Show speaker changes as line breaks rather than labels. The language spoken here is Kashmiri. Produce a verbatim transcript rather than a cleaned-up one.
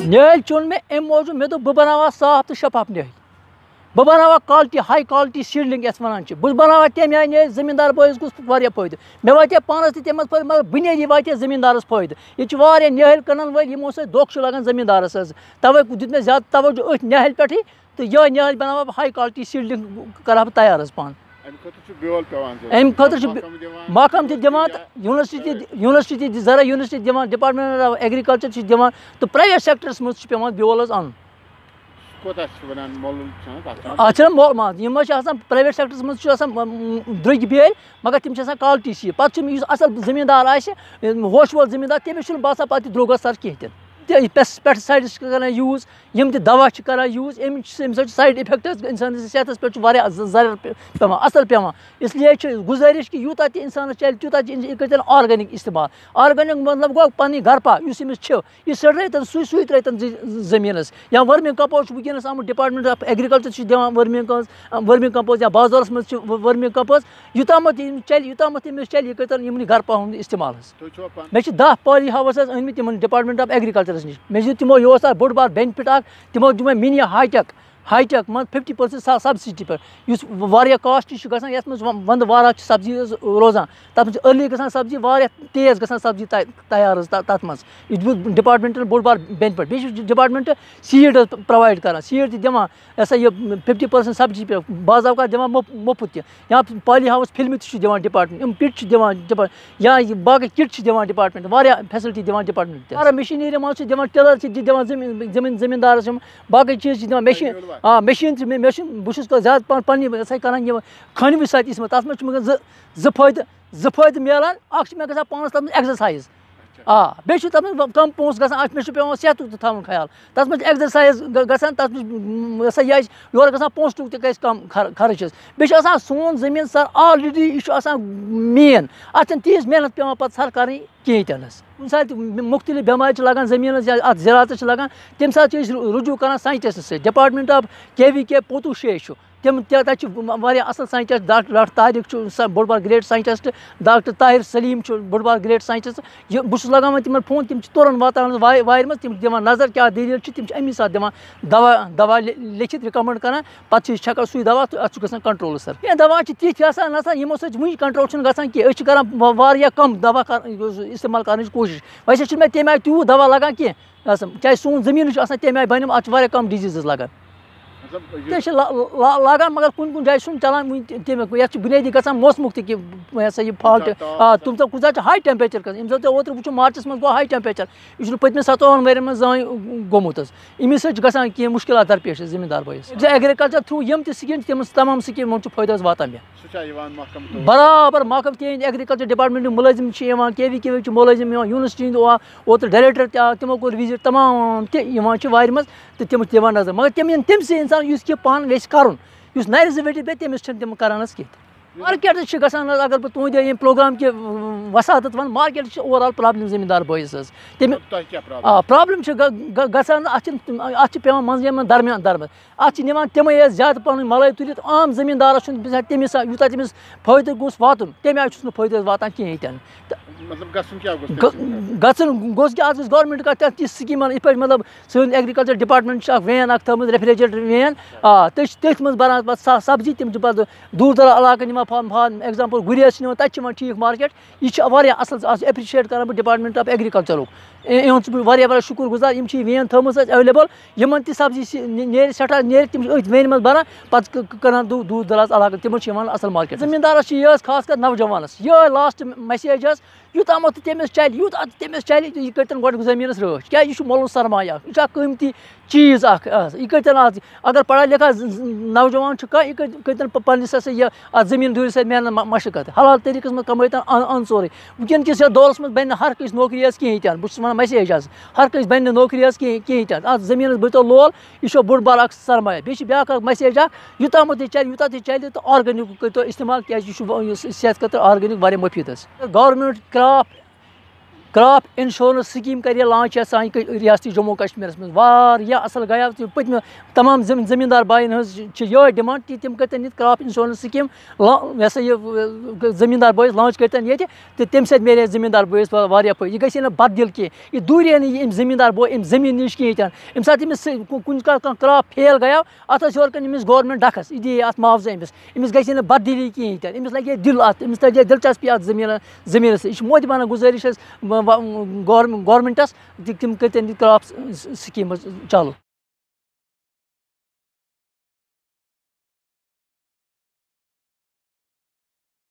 नेहल चुन मे अम मौजूद मे दोप बह बनावा साफ तो शफाफ नेहल बह बनावा क्वालिटी हाई क्वालिटी सीडलिंग यस वनान बह बनावा तमे आय नेहल जमींदार बॉयस गुस वारिया फायदे मे वाते पानस तम फायदे मगर बुनियादी वाते जमींदारस फायदे ये वारिया नेहल कनन वल यमो सत धोख लगान जमींदारस तवे दित मे ज्यादा तवज्जो अथ नेहल पे तो यह नेहल बनावा हाई क्वालिटी सीडलिंग कर तैयार पान अम खुद महकम दिवान यूनिवर्सिटी यूनिवर्सिटी जरा यूनिवर्सिटी दिवान डिपार्टमेंट ऑफ एग्रीकल्चर दिवान तो प्राइवेट सेक्टरस मज पे बेल अन अच्छा मोल मा प्राइवेट सेक्टरस मज द्रग बेल मगर तम क्वालिटी सी पे असल जमींदार होश वोल जमींदार तमिस बसान पे द्रोग सर कहें पेस्टिसाइड्स कर यूज यम दवा कर यूज अम साइड इफेक्ट इंसान सेहत पे जर पे असल पे इसलिए गुजारिश कि यूता इंसान चल तूता कर ऑर्गेनिक इस्तेमाल ऑर्गेनिक मतलब गो पी घर इस यह सड़न सू सू तरन जमीन या वर्मी कंपोज वनस आमुत डिपार्टमेंट ऑफ एग्रीकल्चर दिवान वर्मी वर्मी कंपोज या बाजारस मज वर्मी कंपोज यूतामत चल यूतामत चल यह कर घर पा इस्तेमाल मे दह पॉली हाउस अनमित डिपार्टमेंट ऑफ एग्रीकल्चर मे तमो यह बोड़ बार बेनिफिट तमो दिमे मिनी हाईटेक हाईटेक मन फिफ्टी परसेंट सब्सिडी पे वारिया कॉस्ट ये वंद वारा सब्जी रोजान तथ अर्ली ग सब्जी वारिया तेज ग सब्जी तैयार तथ मज डिपार्टमेंट बोड़ बार बेनिफिट बे डिपार्टमेंट सीड प्रोवाइड कर सीड दिवान ऐसा यह फिफ्टी परसेंट सब्जी पे बाज़ावका दिवान मुफ्त या पॉली हाउस फिल्म दिवान डिपार्टमेंट किट दिवान या बाकी किट दिवान डिपार्टमेंट वारिया फैसिलिटी दिवान डिपार्टमेंट सारा मशीनरी मज दिवान टिलर दिवान जमीन जमींदार बाकी चीज दिवान मशीन हाँ मशीन बहुत ज्यादा पे कर खनव सत इसमें तथ मे जो फायदे जो फायदे मिलान मे ग पान तथ एक्सरसाइज आ बे कम पोस ग मे पे सेहत थवन ख्याल तथ मे एक्सरसाइज गसान तथ यह योर ग पोस तक कम खर्च बे सोन जमीन सर ऑलरेडी यह मेन अत तीज मेहनत पे पे सर कर कहें तनस कुछ सात मुख्तलिफ बेमार लगान जमीन अत ज़रात लगान तम सात रुजू कर साइंटिस्ट से डिपार्टमेंट ऑफ के वी के पोतु शे तम तक असल साइंटिस्ट डॉक्टर तारिक बोड़ बार great scientist doctor Tahir Saleem बोड़ बार ग्रेट साइंटिस्ट बहुत लगान तम फोन तम तुरन वातान वायर मज तम दिवान नजर क्या दलील तम अमी साथ दिवान दवा दवा लिखित रिकमेंड कर पे छकान सू दवा तो अत कंट्रोल सर कह दवा तिथ ना यमो सो कंट्रोल ग कर कम दवा इस्तेमाल कर कोशिश वैसे मे तम आय तूत दवा लगान कह क्या सोन जमीन तम आय बन अत कम डिजीज लगान लागान मगर कुन कुन जाए सुन चलान ये बुनियादी ग मौसमुक यह फॉल्ट आ तुम तो कुछ हाई टेम्परेचर कर ओत वो मार्चस मज गो हाई टेम्परेचर यह पत्म सतवन वर मे जान गोमुत अमी सह कह मुश्किल दरपेश जमींदार बॉयस एग्रीकल्चर थ्रू यम स्कीम तम तमाम स्कीम फायदा वातान मे बराबर महकम तेज एग्रीकल्चर डिपार्टमेंट मुलाजिम के वी के वी मुलाजिम यूनिवर्सिटी ओत डायरेक्टर तमो कोर विजिट तमाम वार मज तो तम दिवान नजर मगर तम तम से इंसान यह पान वे कर नर वट पे तमिस तम करान कह मार्केट ग अगर बह तुंद ये प्रोग्राम कि वसात वन मार्केट ओवरऑल प्रॉब्लम जमींदार बॉयस तम प्रॉब्लम गसान अत पे मन दरमियान दरमियान अत निवान तमे ज्यादा पन मलाई तुलित आम जमींदार तमिस यूता तमिस फायदे गोस वातन तम आय फायदे वातान कहें तन गसन गोस कि आज गवर्नमेंट का ती स्कीम इत पे मतलब सन एग्रीकल्चर डिपार्टमेंट वैन थी रेफ्रिजरेटर वैन आ तथ मज बरान सब्जी तम पे दूर दराज इलाकन निवान फार्म फार्म एग्जाम्पल गुरेज तक ठीक मार्केट यह असल एप्रिशिएट कर डिपार्टमेंट ऑफ एग्रीकल्चर इहद वारिया शुक्र गुजार यम वैन थमस अवेलेबल यमन ती सब्जी नेर सठा नेर तम वैन मज बरान पे कर दूर दराज इलाकन तमो असल मार्केट जमींदारस यह खास कर नौजवानस यह लास्ट मैसेज यूताम तमिस चल यूत तमिस चल यह कर गो जमीन रच क्या यह मोल सरमाया यह कीमती चीज यह कर अगर पढ़ा लिखा नौजवान कह यह कर पस अत जमीन दूर सत मेहनत मशक्कत हलाल तरीक मज कमत अन सोरे वनक किस दौरस मज बन हर कह नौकरी कहें तन बहुत वन मैसेज हर कह बन नौकरी कहें तन अत जमीन बतो लोल यह बोड़ बार सरमाया बे ब्या मैसेज यूताम चल यूता चल तो ऑर्गेनिक कर इस्तेमाल क्या सेहत खतर ऑर्गेनिक वारिया मुफीद government crop crop insurance scheme कर लॉन्च सान रियासती जम्मू कश्मीर में वारिया असल गया पत्म तमाम जमींदार बायन ये डिमांड कि तम कर क्रॉप इंश्योरेंस स्कीम यह यह जमींदार बॉयस लॉन्च कर ये तम सत मिले जमींदार बॉयस वारिया फायदे यह गई बददिल कह यह दूरे नम जमींदार बॉय अम जमीन नश कहें अम सात कुन क्रॉप फेल गया अत योर अमिस गवर्नमेंट डखस यह दी अत मुआवजा अमिस अमिस गई बददिली कहें अमिस लगे दिल अत अमिस लगे दिलचस्पी अत जमीन जमीन यह मोतबाना गुजारिश गवर्नमेंटस तम कर क्रॉप स्कीम चालू।